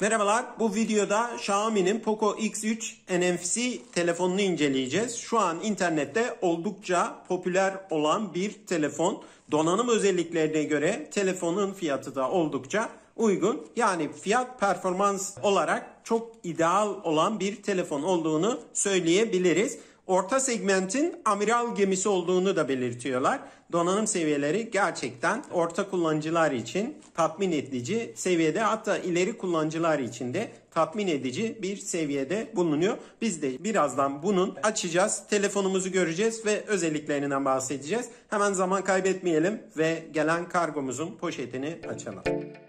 Merhabalar, bu videoda Xiaomi'nin Poco X3 NFC telefonunu inceleyeceğiz. Şu an internette oldukça popüler olan bir telefon. Donanım özelliklerine göre telefonun fiyatı da oldukça uygun. Yani fiyat performans olarak çok ideal olan bir telefon olduğunu söyleyebiliriz. Orta segmentin amiral gemisi olduğunu da belirtiyorlar. Donanım seviyeleri gerçekten orta kullanıcılar için tatmin edici seviyede, hatta ileri kullanıcılar için de tatmin edici bir seviyede bulunuyor. Biz de birazdan bunun açacağız, telefonumuzu göreceğiz ve özelliklerinden bahsedeceğiz. Hemen zaman kaybetmeyelim ve gelen kargomuzun poşetini açalım.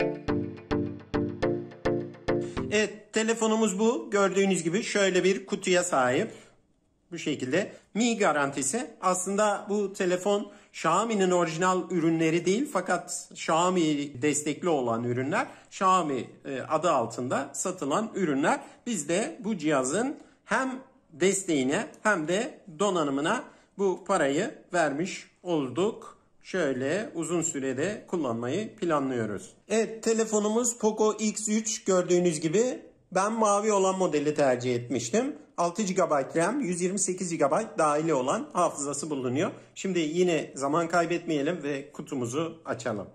Evet, telefonumuz bu. Gördüğünüz gibi şöyle bir kutuya sahip. Bu şekilde Mi garantisi. Aslında bu telefon Xiaomi'nin orijinal ürünleri değil, fakat Xiaomi destekli olan ürünler, Xiaomi adı altında satılan ürünler. Biz de bu cihazın hem desteğine hem de donanımına bu parayı vermiş olduk. Şöyle uzun sürede kullanmayı planlıyoruz. Evet, telefonumuz Poco X3, gördüğünüz gibi. Ben mavi olan modeli tercih etmiştim. 6 GB RAM, 128 GB dahili olan hafızası bulunuyor. Şimdi yine zaman kaybetmeyelim ve kutumuzu açalım.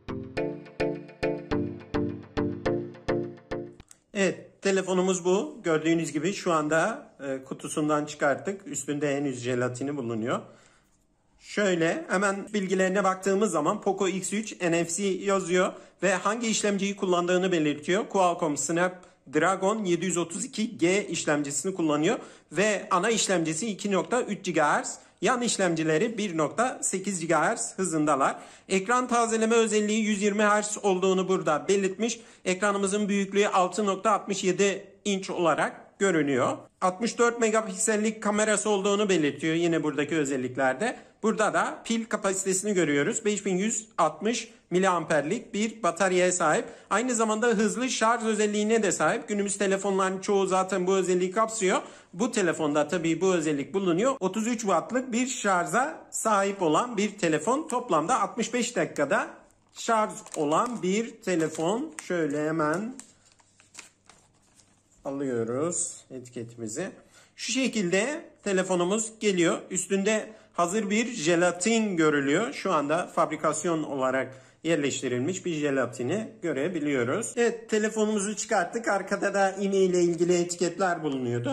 Evet, telefonumuz bu. Gördüğünüz gibi şu anda kutusundan çıkarttık. Üstünde henüz jelatini bulunuyor. Şöyle hemen bilgilerine baktığımız zaman Poco X3 NFC yazıyor ve hangi işlemciyi kullandığını belirtiyor. Qualcomm Snapdragon 732G işlemcisini kullanıyor ve ana işlemcisi 2.3 GHz, yan işlemcileri 1.8 GHz hızındalar. Ekran tazeleme özelliği 120 Hz olduğunu burada belirtmiş. Ekranımızın büyüklüğü 6.67 inç olarak görünüyor. 64 megapiksellik kamerası olduğunu belirtiyor yine buradaki özelliklerde. Burada da pil kapasitesini görüyoruz. 5160 miliamperlik bir bataryaya sahip. Aynı zamanda hızlı şarj özelliğine de sahip. Günümüz telefonların çoğu zaten bu özelliği kapsıyor. Bu telefonda tabii bu özellik bulunuyor. 33 wattlık bir şarja sahip olan bir telefon. Toplamda 65 dakikada şarj olan bir telefon. Şöyle hemen alıyoruz etiketimizi. Şu şekilde telefonumuz geliyor. Üstünde hazır bir jelatin görülüyor. Şu anda fabrikasyon olarak yerleştirilmiş bir jelatini görebiliyoruz. Evet, telefonumuzu çıkarttık. Arkada da iğne ile ilgili etiketler bulunuyordu.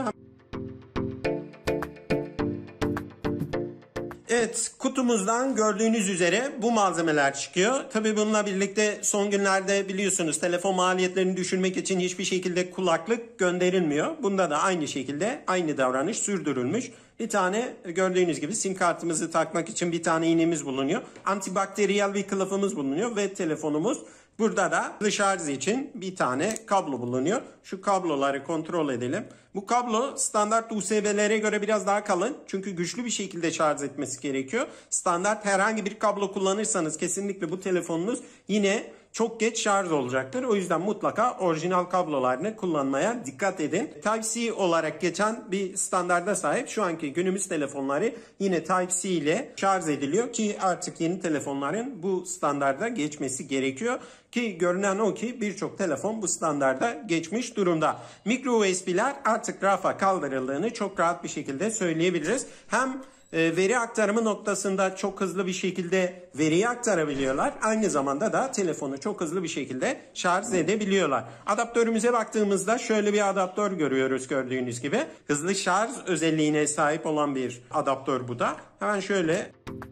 Evet, kutumuzdan gördüğünüz üzere bu malzemeler çıkıyor. Tabii bununla birlikte son günlerde biliyorsunuz telefon maliyetlerini düşürmek için hiçbir şekilde kulaklık gönderilmiyor. Bunda da aynı şekilde aynı davranış sürdürülmüş. Bir tane gördüğünüz gibi sim kartımızı takmak için bir tane iğnemiz bulunuyor. Antibakteriyel bir kılıfımız bulunuyor ve telefonumuz. Burada da şarj için bir tane kablo bulunuyor. Şu kabloları kontrol edelim. Bu kablo standart USB'lere göre biraz daha kalın. Çünkü güçlü bir şekilde şarj etmesi gerekiyor. Standart herhangi bir kablo kullanırsanız kesinlikle bu telefonunuz yine çok geç şarj olacaktır. O yüzden mutlaka orijinal kablolarını kullanmaya dikkat edin. Type-C olarak geçen bir standarda sahip. Şu anki günümüz telefonları yine Type-C ile şarj ediliyor ki artık yeni telefonların bu standarda geçmesi gerekiyor. Ki görünen o ki birçok telefon bu standarda geçmiş durumda. Micro USB'ler artık rafa kaldırıldığını çok rahat bir şekilde söyleyebiliriz. Hem veri aktarımı noktasında çok hızlı bir şekilde veriyi aktarabiliyorlar. Aynı zamanda da telefonu çok hızlı bir şekilde şarj edebiliyorlar. Adaptörümüze baktığımızda şöyle bir adaptör görüyoruz gördüğünüz gibi. Hızlı şarj özelliğine sahip olan bir adaptör bu da. Hemen şöyle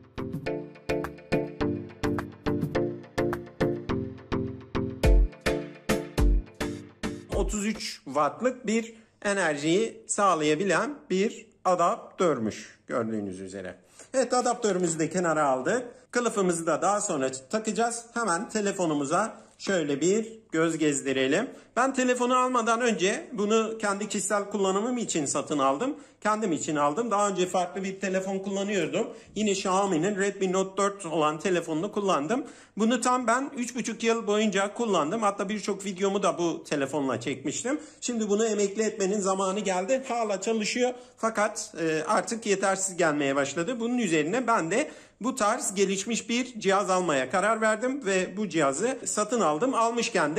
33 wattlık bir enerjiyi sağlayabilen bir adaptörmüş gördüğünüz üzere. Evet, adaptörümüzü de kenara aldık. Kılıfımızı da daha sonra takacağız. Hemen telefonumuza şöyle bir göz gezdirelim. Ben telefonu almadan önce bunu kendi kişisel kullanımım için satın aldım. Kendim için aldım. Daha önce farklı bir telefon kullanıyordum. Yine Xiaomi'nin Redmi Note 4 olan telefonunu kullandım. Bunu tam ben 3,5 yıl boyunca kullandım. Hatta birçok videomu da bu telefonla çekmiştim. Şimdi bunu emekli etmenin zamanı geldi. Hala çalışıyor fakat artık yetersiz gelmeye başladı. Bunun üzerine ben de bu tarz gelişmiş bir cihaz almaya karar verdim ve bu cihazı satın aldım. Almışken de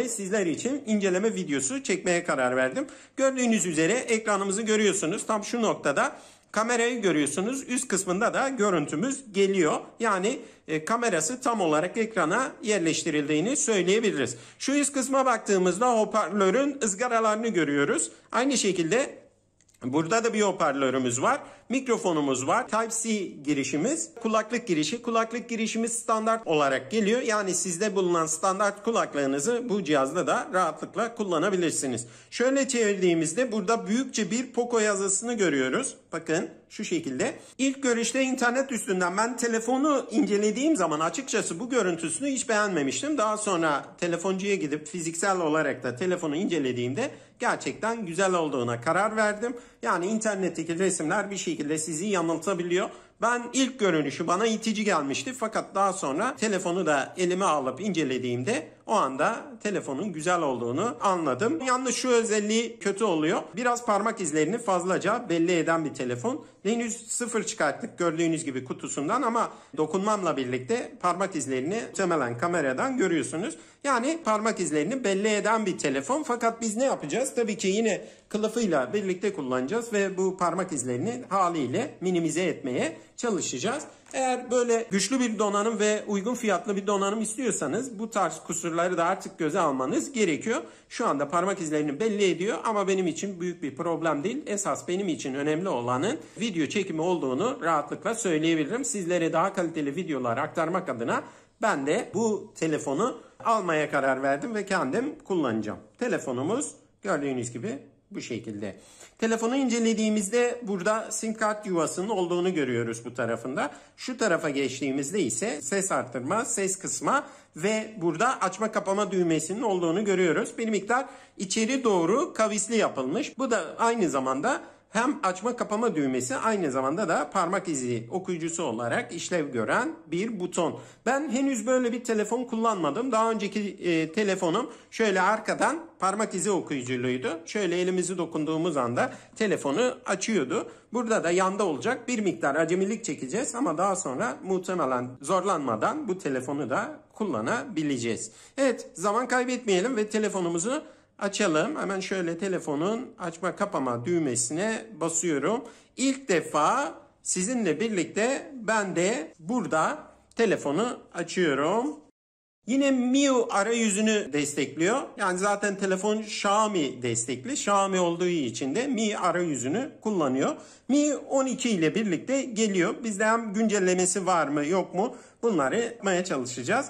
de sizler için inceleme videosu çekmeye karar verdim. Gördüğünüz üzere ekranımızı görüyorsunuz. Tam şu noktada kamerayı görüyorsunuz. Üst kısmında da görüntümüz geliyor. Yani kamerası tam olarak ekrana yerleştirildiğini söyleyebiliriz. Şu üst kısma baktığımızda hoparlörün ızgaralarını görüyoruz. Aynı şekilde burada da bir hoparlörümüz var. Mikrofonumuz var. Type-C girişimiz. Kulaklık girişi. Kulaklık girişimiz standart olarak geliyor. Yani sizde bulunan standart kulaklığınızı bu cihazda da rahatlıkla kullanabilirsiniz. Şöyle çevirdiğimizde burada büyükçe bir Poco yazısını görüyoruz. Bakın şu şekilde. İlk görüşte internet üstünden ben telefonu incelediğim zaman açıkçası bu görüntüsünü hiç beğenmemiştim. Daha sonra telefoncuya gidip fiziksel olarak da telefonu incelediğimde gerçekten güzel olduğuna karar verdim. Yani internetteki resimler bir şekilde sizi yanıltabiliyor. Ben ilk görünüşü bana itici gelmişti fakat daha sonra telefonu da elime alıp incelediğimde o anda telefonun güzel olduğunu anladım. Yalnız şu özelliği kötü oluyor. Biraz parmak izlerini fazlaca belli eden bir telefon. Henüz sıfır çıkarttık gördüğünüz gibi kutusundan ama dokunmamla birlikte parmak izlerini muhtemelen kameradan görüyorsunuz. Yani parmak izlerini belli eden bir telefon fakat biz ne yapacağız? Tabii ki yine kılıfıyla birlikte kullanacağız ve bu parmak izlerini haliyle minimize etmeye çalışacağız. Eğer böyle güçlü bir donanım ve uygun fiyatlı bir donanım istiyorsanız bu tarz kusurları da artık göze almanız gerekiyor. Şu anda parmak izlerini belli ediyor ama benim için büyük bir problem değil. Esas benim için önemli olanın video çekimi olduğunu rahatlıkla söyleyebilirim. Sizlere daha kaliteli videolar aktarmak adına ben de bu telefonu almaya karar verdim ve kendim kullanacağım. Telefonumuz gördüğünüz gibi bu şekilde. Telefonu incelediğimizde burada sim kart yuvasının olduğunu görüyoruz bu tarafında. Şu tarafa geçtiğimizde ise ses arttırma, ses kısma ve burada açma kapama düğmesinin olduğunu görüyoruz. Bir miktar içeri doğru kavisli yapılmış. Bu da aynı zamanda hem açma kapama düğmesi aynı zamanda da parmak izi okuyucusu olarak işlev gören bir buton. Ben henüz böyle bir telefon kullanmadım. Daha önceki telefonum şöyle arkadan parmak izi okuyuculuydu. Şöyle elimizi dokunduğumuz anda telefonu açıyordu. Burada da yanda olacak bir miktar acemilik çekeceğiz ama daha sonra muhtemelen zorlanmadan bu telefonu da kullanabileceğiz. Evet, zaman kaybetmeyelim ve telefonumuzu açalım. Hemen şöyle telefonun açma kapama düğmesine basıyorum. İlk defa sizinle birlikte ben de burada telefonu açıyorum. Yine MIUI arayüzünü destekliyor. Yani zaten telefon Xiaomi destekli. Xiaomi olduğu için de MIUI arayüzünü kullanıyor. MIUI 12 ile birlikte geliyor. Bizde hem güncellemesi var mı yok mu bunları yapmaya çalışacağız.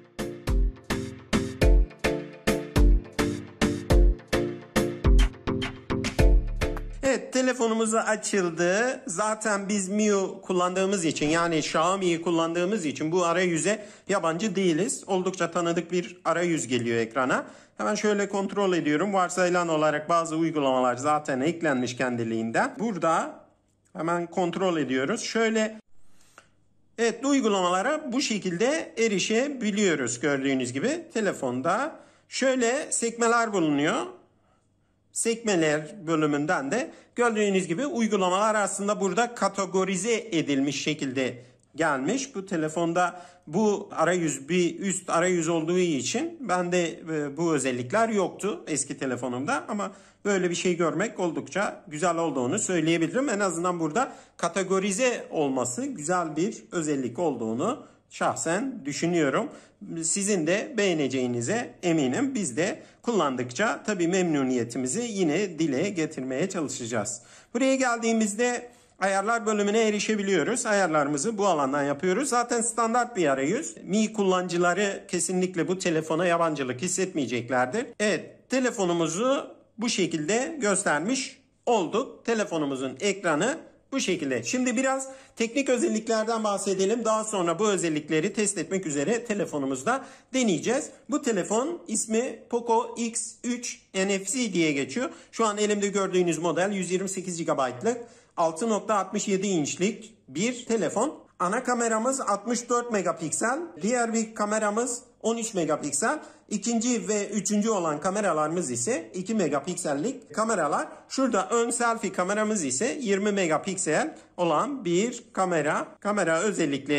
Evet, telefonumuz açıldı. Zaten biz MIUI kullandığımız için yani Xiaomi'yi kullandığımız için bu arayüze yabancı değiliz. Oldukça tanıdık bir arayüz geliyor ekrana. Hemen şöyle kontrol ediyorum. Varsayılan olarak bazı uygulamalar zaten eklenmiş kendiliğinden. Burada hemen kontrol ediyoruz. Şöyle evet, bu uygulamalara bu şekilde erişebiliyoruz gördüğünüz gibi. Telefonda şöyle sekmeler bulunuyor. Sekmeler bölümünden de gördüğünüz gibi uygulamalar aslında burada kategorize edilmiş şekilde gelmiş. Bu telefonda bu arayüz bir üst arayüz olduğu için bende bu özellikler yoktu eski telefonumda ama böyle bir şey görmek oldukça güzel olduğunu söyleyebilirim. En azından burada kategorize olması güzel bir özellik olduğunu şahsen düşünüyorum. Sizin de beğeneceğinize eminim. Biz de kullandıkça tabii memnuniyetimizi yine dile getirmeye çalışacağız. Buraya geldiğimizde ayarlar bölümüne erişebiliyoruz. Ayarlarımızı bu alandan yapıyoruz. Zaten standart bir arayüz. MIUI kullanıcıları kesinlikle bu telefona yabancılık hissetmeyeceklerdir. Evet, telefonumuzu bu şekilde göstermiş olduk. Telefonumuzun ekranı bu şekilde. Şimdi biraz teknik özelliklerden bahsedelim. Daha sonra bu özellikleri test etmek üzere telefonumuzda deneyeceğiz. Bu telefon ismi Poco X3 NFC diye geçiyor. Şu an elimde gördüğünüz model 128 GB'lık 6.67 inçlik bir telefon. Ana kameramız 64 megapiksel. Diğer bir kameramız 13 megapiksel. İkinci ve üçüncü olan kameralarımız ise 2 megapiksellik kameralar. Şurada ön selfie kameramız ise 20 megapiksel olan bir kamera. Kamera özellikleri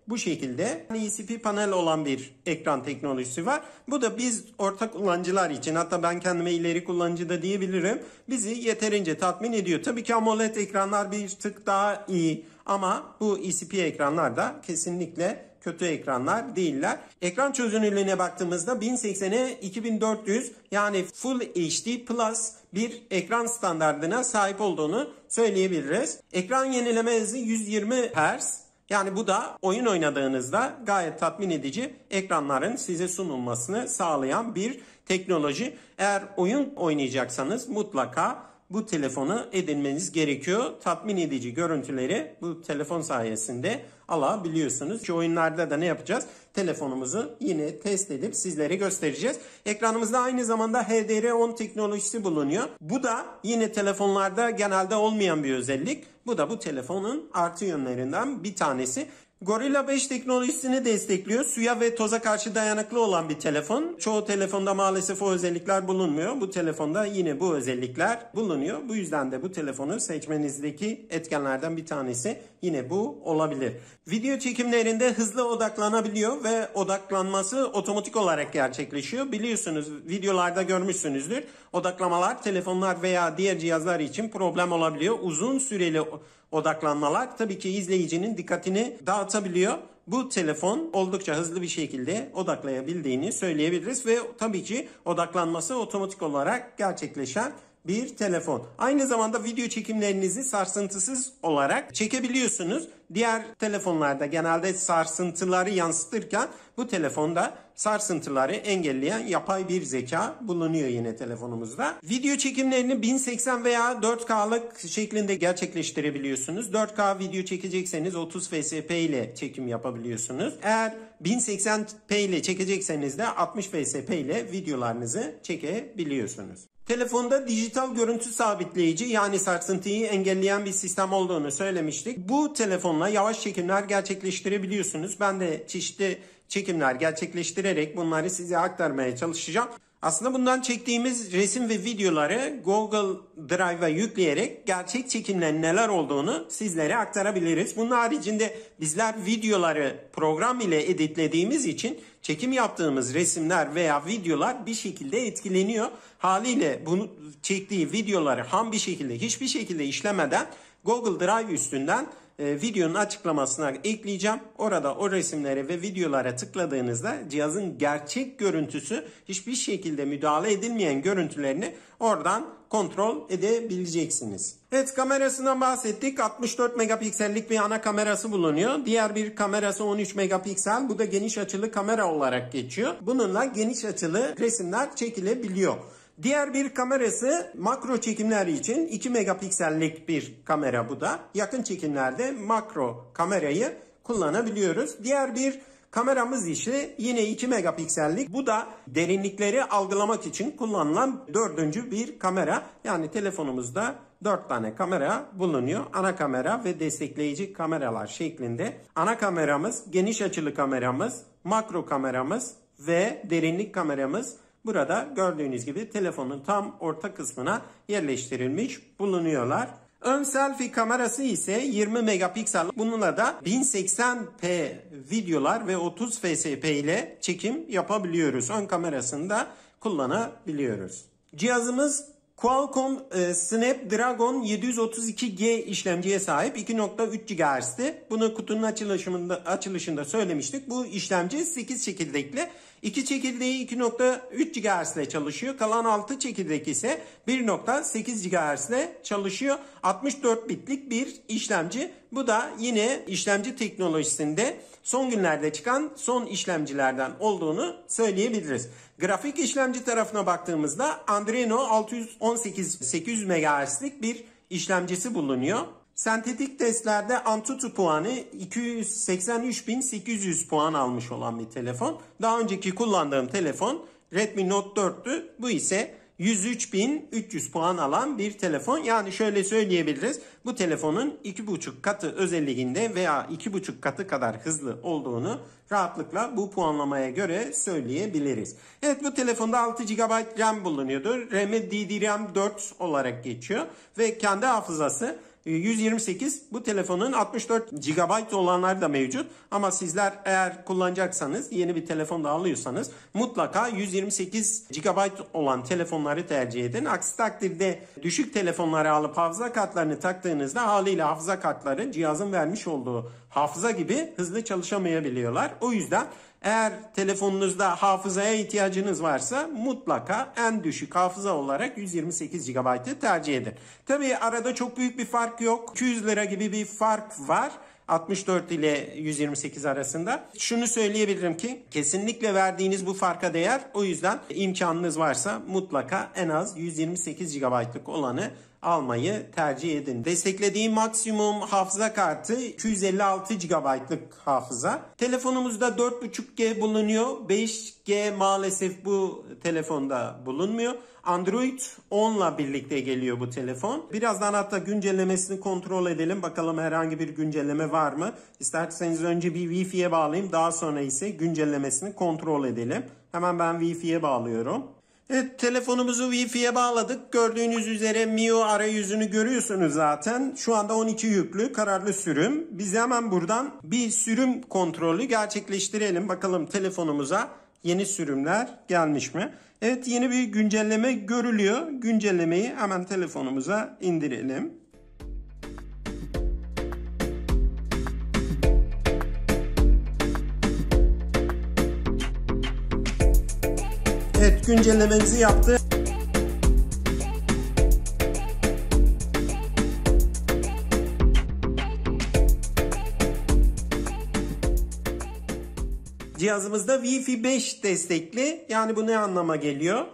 bu şekilde ECP panel olan bir ekran teknolojisi var. Bu da biz orta kullanıcılar için, hatta ben kendime ileri kullanıcı da diyebilirim, bizi yeterince tatmin ediyor. Tabii ki AMOLED ekranlar bir tık daha iyi ama bu ECP ekranlar da kesinlikle kötü ekranlar değiller. Ekran çözünürlüğüne baktığımızda 1080'e 2400 yani Full HD Plus bir ekran standardına sahip olduğunu söyleyebiliriz. Ekran yenileme hızı 120 Hz. Yani bu da oyun oynadığınızda gayet tatmin edici ekranların size sunulmasını sağlayan bir teknoloji. Eğer oyun oynayacaksanız mutlaka bu telefonu edinmeniz gerekiyor. Tatmin edici görüntüleri bu telefon sayesinde alabiliyorsunuz. Şu oyunlarda da ne yapacağız? Telefonumuzu yine test edip sizlere göstereceğiz. Ekranımızda aynı zamanda HDR10 teknolojisi bulunuyor. Bu da yine telefonlarda genelde olmayan bir özellik. Bu da bu telefonun artı yönlerinden bir tanesi. Gorilla 5 teknolojisini destekliyor. Suya ve toza karşı dayanıklı olan bir telefon. Çoğu telefonda maalesef o özellikler bulunmuyor. Bu telefonda yine bu özellikler bulunuyor. Bu yüzden de bu telefonu seçmenizdeki etkenlerden bir tanesi yine bu olabilir. Video çekimlerinde hızlı odaklanabiliyor ve odaklanması otomatik olarak gerçekleşiyor. Biliyorsunuz, videolarda görmüşsünüzdür. Odaklamalar telefonlar veya diğer cihazlar için problem olabiliyor. Uzun süreli odaklanmalar tabii ki izleyicinin dikkatini dağıtabiliyor. Bu telefon oldukça hızlı bir şekilde odaklayabildiğini söyleyebiliriz ve tabii ki odaklanması otomatik olarak gerçekleşen bir telefon. Aynı zamanda video çekimlerinizi sarsıntısız olarak çekebiliyorsunuz. Diğer telefonlarda genelde sarsıntıları yansıtırken bu telefonda sarsıntıları engelleyen yapay bir zeka bulunuyor yine telefonumuzda. Video çekimlerini 1080 veya 4K'lık şeklinde gerçekleştirebiliyorsunuz. 4K video çekecekseniz 30 fps ile çekim yapabiliyorsunuz. Eğer 1080p ile çekecekseniz de 60 fps ile videolarınızı çekebiliyorsunuz. Telefonda dijital görüntü sabitleyici yani sarsıntıyı engelleyen bir sistem olduğunu söylemiştik. Bu telefonla yavaş çekimler gerçekleştirebiliyorsunuz. Ben de çeşitli çekimler gerçekleştirerek bunları size aktarmaya çalışacağım. Aslında bundan çektiğimiz resim ve videoları Google Drive'a yükleyerek gerçek çekimlerin neler olduğunu sizlere aktarabiliriz. Bunun haricinde bizler videoları program ile editlediğimiz için çekim yaptığımız resimler veya videolar bir şekilde etkileniyor. Haliyle bunu çektiği videoları ham bir şekilde hiçbir şekilde işlemeden Google Drive üstünden videonun açıklamasına ekleyeceğim. Orada o resimlere ve videolara tıkladığınızda cihazın gerçek görüntüsü, hiçbir şekilde müdahale edilmeyen görüntülerini oradan kontrol edebileceksiniz. Evet, kamerasından bahsettik. 64 megapiksellik bir ana kamerası bulunuyor. Diğer bir kamerası 13 megapiksel. Bu da geniş açılı kamera olarak geçiyor. Bununla geniş açılı resimler çekilebiliyor. Diğer bir kamerası makro çekimler için 2 megapiksellik bir kamera bu da. Yakın çekimlerde makro kamerayı kullanabiliyoruz. Diğer bir kameramız ise yine 2 megapiksellik. Bu da derinlikleri algılamak için kullanılan dördüncü bir kamera. Yani telefonumuzda 4 tane kamera bulunuyor. Ana kamera ve destekleyici kameralar şeklinde. Ana kameramız, geniş açılı kameramız, makro kameramız ve derinlik kameramız burada gördüğünüz gibi telefonun tam orta kısmına yerleştirilmiş bulunuyorlar. Ön selfie kamerası ise 20 megapiksel. Bununla da 1080p videolar ve 30 fps ile çekim yapabiliyoruz. Ön kamerasını da kullanabiliyoruz. Cihazımız Qualcomm Snapdragon 732G işlemciye sahip, 2.3 GHz'ti. Bunu kutunun açılışında söylemiştik. Bu işlemci 8 çekirdekli. 2 çekirdeği 2.3 GHz ile çalışıyor. Kalan 6 çekirdek ise 1.8 GHz ile çalışıyor. 64 bitlik bir işlemci. Bu da yine işlemci teknolojisinde son günlerde çıkan son işlemcilerden olduğunu söyleyebiliriz. Grafik işlemci tarafına baktığımızda Adreno 618 800 MHz'lik bir işlemcisi bulunuyor. Sentetik testlerde Antutu puanı 283.800 puan almış olan bir telefon. Daha önceki kullandığım telefon Redmi Note 4'tü. Bu ise 103.300 puan alan bir telefon. Yani şöyle söyleyebiliriz. Bu telefonun 2,5 katı özelliğinde veya 2,5 katı kadar hızlı olduğunu rahatlıkla bu puanlamaya göre söyleyebiliriz. Evet, bu telefonda 6 GB RAM bulunuyordur. RAM'i DDR4 olarak geçiyor ve kendi hafızası 128, bu telefonun 64 GB olanları da mevcut. Ama sizler eğer kullanacaksanız, yeni bir telefon da alıyorsanız mutlaka 128 GB olan telefonları tercih edin. Aksi takdirde düşük telefonları alıp hafıza kartlarını taktığınızda haliyle hafıza kartları cihazın vermiş olduğu hafıza gibi hızlı çalışamayabiliyorlar. O yüzden eğer telefonunuzda hafızaya ihtiyacınız varsa mutlaka en düşük hafıza olarak 128 GB'ı tercih edin. Tabii arada çok büyük bir fark yok. 200 lira gibi bir fark var 64 ile 128 arasında. Şunu söyleyebilirim ki kesinlikle verdiğiniz bu farka değer. O yüzden imkanınız varsa mutlaka en az 128 GB'lık olanı almayı tercih edin. Desteklediğim maksimum hafıza kartı 256 GB'lık hafıza. Telefonumuzda 4.5G bulunuyor. 5G maalesef bu telefonda bulunmuyor. Android 10 ile birlikte geliyor bu telefon. Birazdan hatta güncellemesini kontrol edelim. Bakalım herhangi bir güncelleme var mı? İsterseniz önce bir Wi-Fi'ye bağlayayım. Daha sonra ise güncellemesini kontrol edelim. Hemen ben Wi-Fi'ye bağlıyorum. Evet, telefonumuzu Wi-Fi'ye bağladık. Gördüğünüz üzere MIUI arayüzünü görüyorsunuz zaten. Şu anda 12 yüklü kararlı sürüm. Biz hemen buradan bir sürüm kontrolü gerçekleştirelim. Bakalım telefonumuza yeni sürümler gelmiş mi? Evet, yeni bir güncelleme görülüyor. Güncellemeyi hemen telefonumuza indirelim. Evet, güncellememizi yaptı. Cihazımızda Wi-Fi 5 destekli. Yani bu ne anlama geliyor?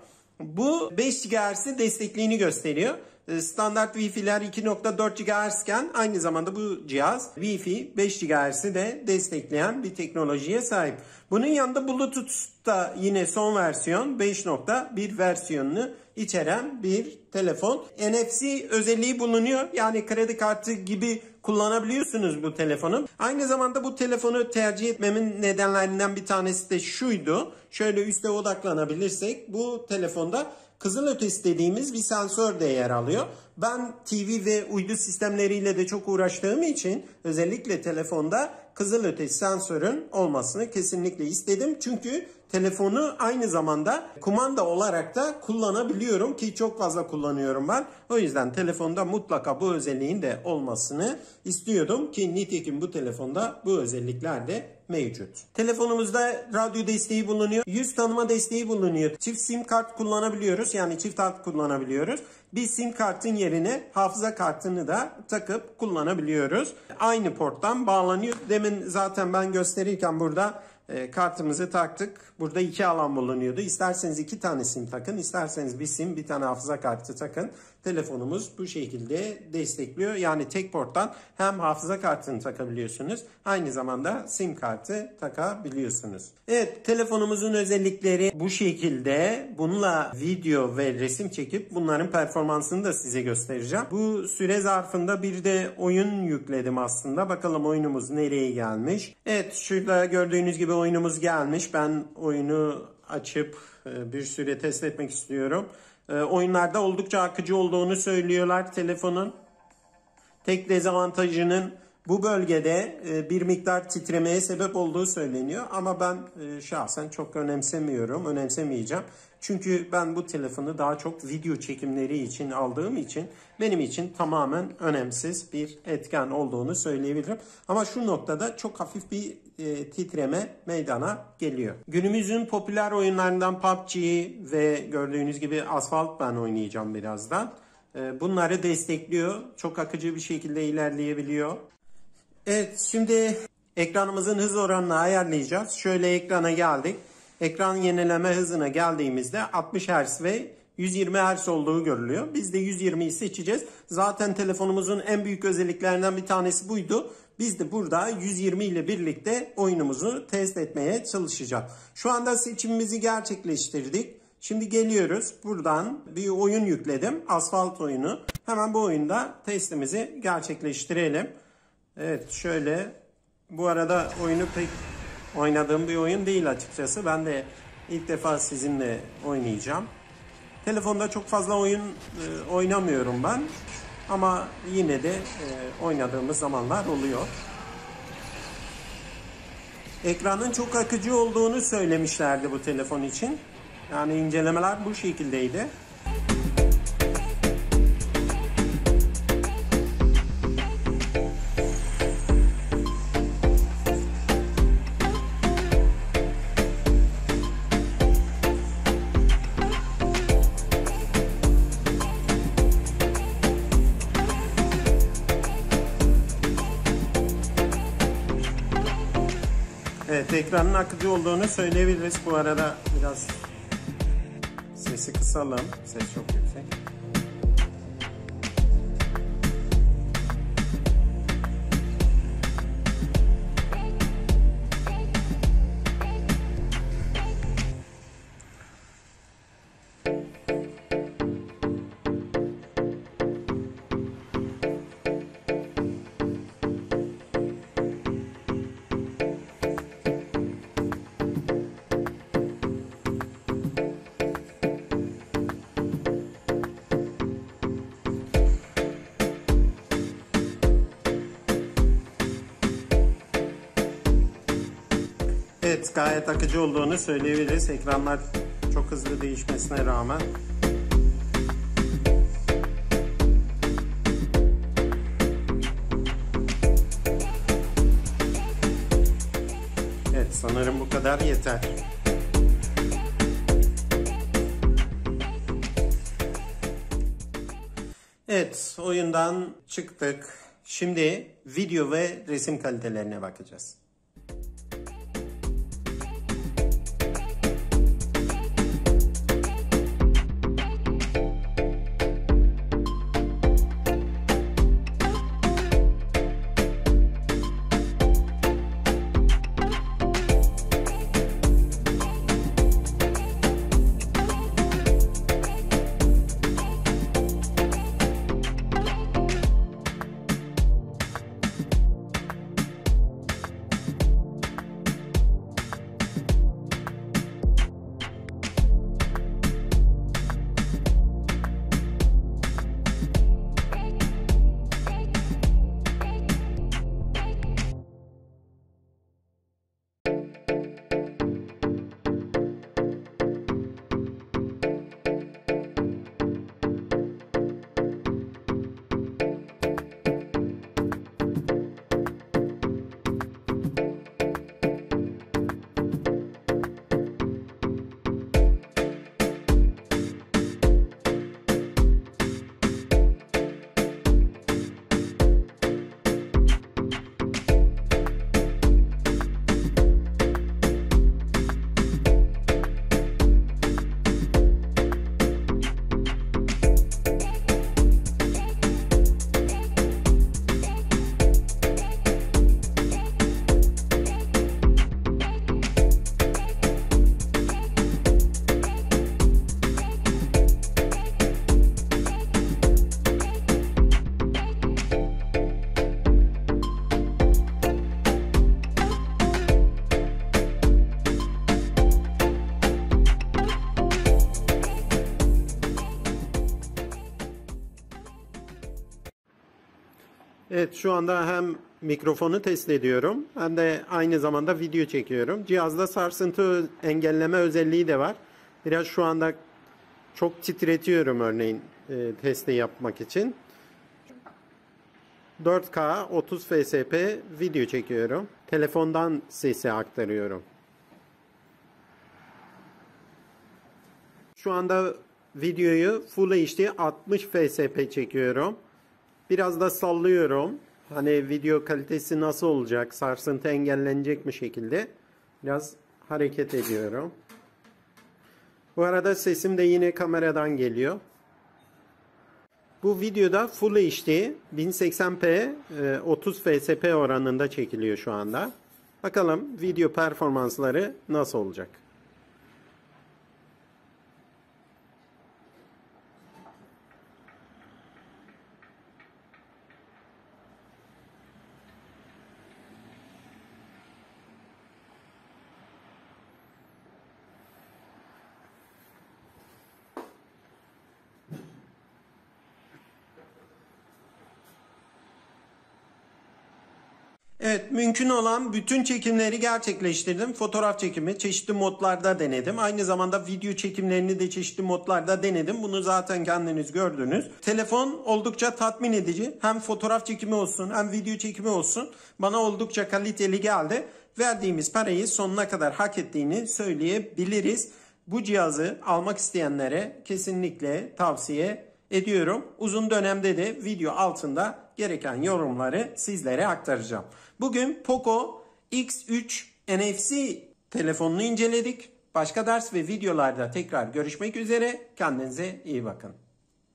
Bu 5 GHz'i destekliğini gösteriyor. Standart Wi-Fi'ler 2.4 GHz iken aynı zamanda bu cihaz Wi-Fi 5 GHz'i de destekleyen bir teknolojiye sahip. Bunun yanında Bluetooth da yine son versiyon 5.1 versiyonunu içeren bir telefon. NFC özelliği bulunuyor. Yani kredi kartı gibi kullanabiliyorsunuz bu telefonu. Aynı zamanda bu telefonu tercih etmemin nedenlerinden bir tanesi de şuydu. Şöyle üste odaklanabilirsek bu telefonda kızılötesi dediğimiz bir sensör de yer alıyor. Ben TV ve uydu sistemleriyle de çok uğraştığım için özellikle telefonda kızılötesi sensörün olmasını kesinlikle istedim. Çünkü telefonu aynı zamanda kumanda olarak da kullanabiliyorum ki çok fazla kullanıyorum ben. O yüzden telefonda mutlaka bu özelliğin de olmasını istiyordum ki nitekim bu telefonda bu özellikler de mevcut. Telefonumuzda radyo desteği bulunuyor. Yüz tanıma desteği bulunuyor. Çift sim kart kullanabiliyoruz. Yani çift hat kullanabiliyoruz. Bir sim kartın yerine hafıza kartını da takıp kullanabiliyoruz. Aynı porttan bağlanıyor. Demin zaten ben gösterirken burada kartımızı taktık. Burada 2 alan bulunuyordu. İsterseniz 2 tane sim takın, isterseniz bir sim, bir tane hafıza kartı takın. Telefonumuz bu şekilde destekliyor. Yani tek porttan hem hafıza kartını takabiliyorsunuz, aynı zamanda sim kartı takabiliyorsunuz. Evet, telefonumuzun özellikleri bu şekilde. Bununla video ve resim çekip bunların performansını da size göstereceğim. Bu süre zarfında bir de oyun yükledim aslında. Bakalım oyunumuz nereye gelmiş. Evet, şurada gördüğünüz gibi oyunumuz gelmiş. Ben oyunu açıp bir süre test etmek istiyorum. Oyunlarda oldukça akıcı olduğunu söylüyorlar telefonun. Tek dezavantajının bu bölgede bir miktar titremeye sebep olduğu söyleniyor. Ama ben şahsen çok önemsemeyeceğim. Çünkü ben bu telefonu daha çok video çekimleri için aldığım için benim için tamamen önemsiz bir etken olduğunu söyleyebilirim. Ama şu noktada çok hafif bir titreme meydana geliyor. Günümüzün popüler oyunlarından PUBG ve gördüğünüz gibi Asphalt ben oynayacağım birazdan. Bunları destekliyor. Çok akıcı bir şekilde ilerleyebiliyor. Evet, şimdi ekranımızın hız oranını ayarlayacağız. Şöyle ekrana geldik. Ekran yenileme hızına geldiğimizde 60 Hz ve 120 Hz olduğu görülüyor. Biz de 120'yi seçeceğiz. Zaten telefonumuzun en büyük özelliklerinden bir tanesi buydu. Biz de burada 120 ile birlikte oyunumuzu test etmeye çalışacağız. Şu anda seçimimizi gerçekleştirdik. Şimdi geliyoruz. Buradan bir oyun yükledim. Asphalt oyunu. Hemen bu oyunda testimizi gerçekleştirelim. Evet, şöyle. Bu arada oyunu pek oynadığım bir oyun değil açıkçası. Ben de ilk defa sizinle oynayacağım. Telefonda çok fazla oyun oynamıyorum ben. Ama yine de oynadığımız zamanlar oluyor. Ekranın çok akıcı olduğunu söylemişlerdi bu telefon için. Yani incelemeler bu şekildeydi. Evet, ekranın akıcı olduğunu söyleyebiliriz. Bu arada biraz sesi kısalım. Ses çok yüksek. Evet, gayet akıcı olduğunu söyleyebiliriz. Ekranlar çok hızlı değişmesine rağmen. Evet, sanırım bu kadar yeter. Evet, oyundan çıktık. Şimdi video ve resim kalitelerine bakacağız. Evet, şu anda hem mikrofonu test ediyorum hem de aynı zamanda video çekiyorum. Cihazda sarsıntı engelleme özelliği de var. Biraz şu anda çok titretiyorum örneğin testi yapmak için. 4K 30 fps video çekiyorum. Telefondan sesi aktarıyorum. Şu anda videoyu Full HD 60 fps çekiyorum. Biraz da sallıyorum. Hani video kalitesi nasıl olacak? Sarsıntı engellenecek mi şekilde? Biraz hareket ediyorum. Bu arada sesim de yine kameradan geliyor. Bu videoda Full HD 1080p 30 fps oranında çekiliyor şu anda. Bakalım video performansları nasıl olacak? Evet, mümkün olan bütün çekimleri gerçekleştirdim. Fotoğraf çekimi çeşitli modlarda denedim. Aynı zamanda video çekimlerini de çeşitli modlarda denedim. Bunu zaten kendiniz gördünüz. Telefon oldukça tatmin edici. Hem fotoğraf çekimi olsun hem video çekimi olsun. Bana oldukça kaliteli geldi. Verdiğimiz parayı sonuna kadar hak ettiğini söyleyebiliriz. Bu cihazı almak isteyenlere kesinlikle tavsiye ediyorum. Uzun dönemde de video altında gereken yorumları sizlere aktaracağım. Bugün Poco X3 NFC telefonunu inceledik. Başka ders ve videolarda tekrar görüşmek üzere. Kendinize iyi bakın.